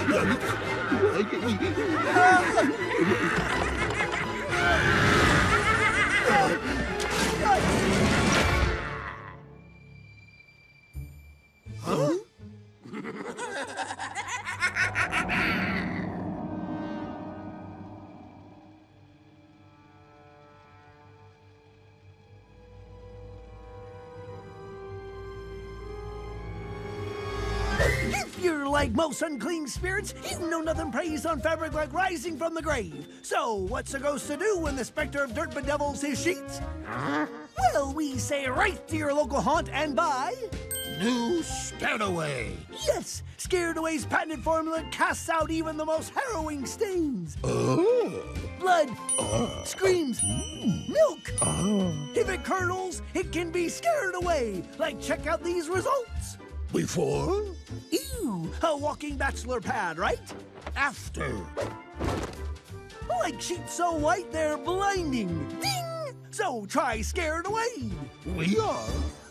Huh? If you're like most unclean spirits, you know nothing preys on fabric like rising from the grave. So, what's a ghost to do when the specter of dirt bedevils his sheets? Well, we say right to your local haunt and buy... New Scared Away. Yes, Scared Away's patented formula casts out even the most harrowing stains. Blood, screams, milk. If it curdles, it can be scared away. Like, check out these results. Before? Ew, a walking bachelor pad, right? After? Like sheets so white they're blinding. Ding! So try Scared Away. We are.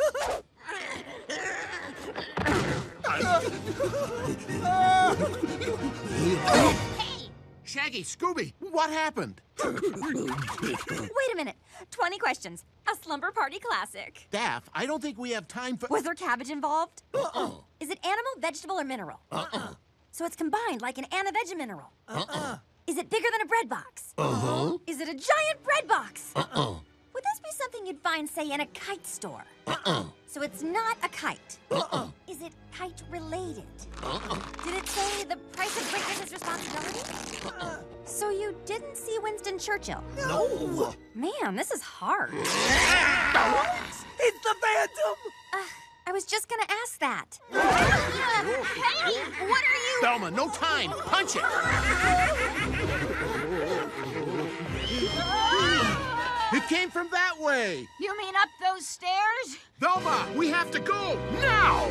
Hey! Shaggy, Scooby, what happened? Wait a minute. 20 questions. A slumber party classic. Daff, I don't think we have time for... Was there cabbage involved? Is it animal, vegetable, or mineral? So it's combined like an mineral. Is it bigger than a bread box? Is it a giant bread box? Would this be something you'd find, say, in a kite store? So it's not a kite. Is it kite-related? Did it say the price of greatness is responsibility? So you didn't see Winston Churchill? No. Man, this is hard. It's the Phantom! I was just gonna ask that. Hey, what are you... Velma, no time! Punch it! It came from that way! You mean up those stairs? Velma, we have to go! Now!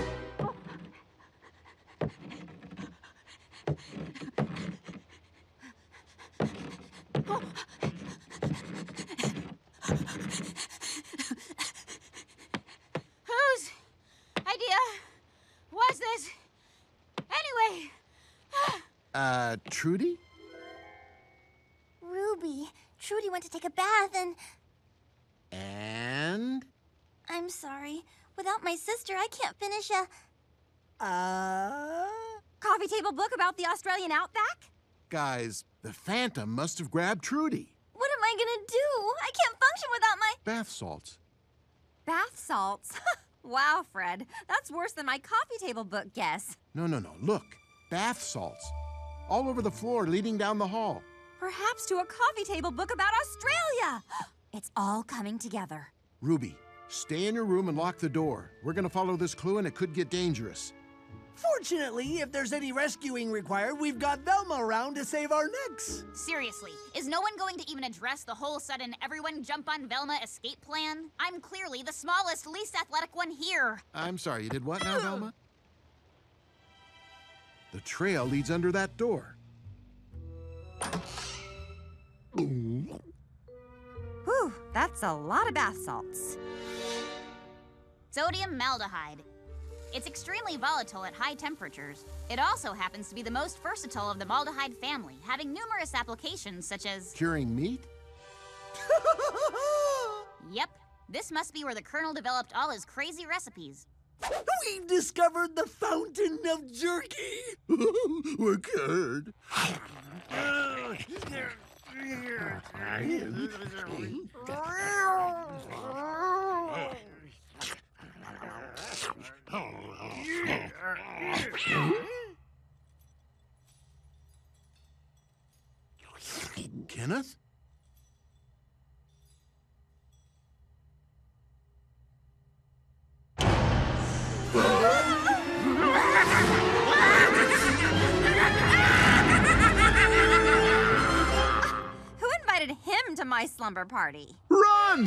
Whose idea was this? Anyway... Trudy? Ruby, Trudy went to take a bath and... And? I'm sorry. Without my sister, I can't finish a... coffee table book about the Australian outback? Guys, the Phantom must have grabbed Trudy. What am I gonna do? I can't function without my... Bath salts. Bath salts? Wow, Fred. That's worse than my coffee table book guess. No. Look. Bath salts. All over the floor leading down the hall. Perhaps to a coffee table book about Australia. It's all coming together. Ruby, stay in your room and lock the door. We're gonna follow this clue and it could get dangerous. Fortunately, if there's any rescuing required, we've got Velma around to save our necks. Seriously, is no one going to even address the whole sudden everyone jump on Velma escape plan? I'm clearly the smallest, least athletic one here. I'm sorry, you did what now, Velma? The trail leads under that door. Whew, that's a lot of bath salts. Sodium maldehyde. It's extremely volatile at high temperatures. It also happens to be the most versatile of the maldehyde family, having numerous applications such as... Curing meat? Yep, this must be where the Colonel developed all his crazy recipes. We've discovered the fountain of jerky. We're cured. Kenneth? Who invited him to my slumber party? Run!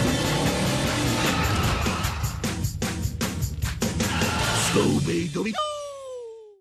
Scooby-Doo.